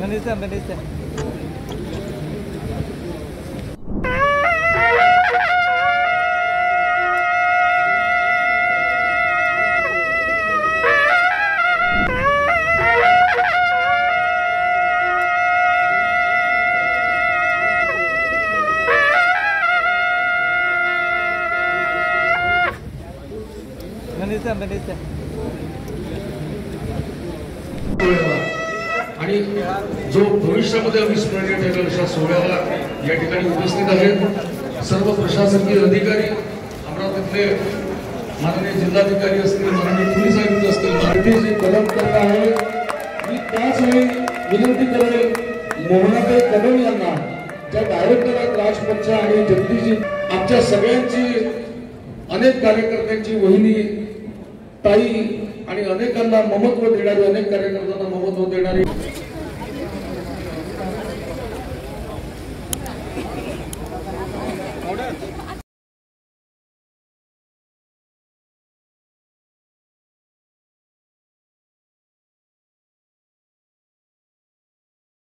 आणि जो भविष्यामध्ये अविस्मरणीय ठरेल अशा सोहळ्याला या ठिकाणी उपस्थित आहेत सर्व प्रशासकीय अधिकारी, अमरावतीतले माननीय जिल्हाधिकारी असतील, माननीय पोलीस आयुक्त असतील, मराठीची कदम करता आहे. मी त्याच वेळी विनंती करेल मोहनाताई कदम यांना, ज्या डायरेक्टर आहेत राजपंच आणि जगदीशजी, आमच्या सगळ्यांची अनेक कार्यकर्त्यांची वहिनी ताई आणि अनेकांना ममत्व देणारी, अनेक कार्यकर्त्यांना ममत्व देणारी